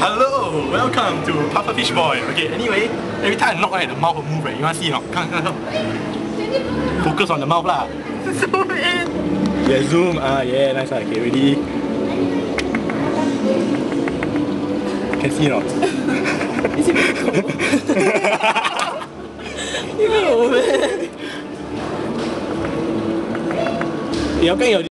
Hello, welcome to Pufferfish Boy. Okay, anyway, every time I knock, right, the mouth will move, right? You want to see or not? Come. Focus on the mouth lah. Zoom in. Yeah, zoom. Yeah, nice. Okay, ready? Can see or not? Is it you know, man. 你有跟有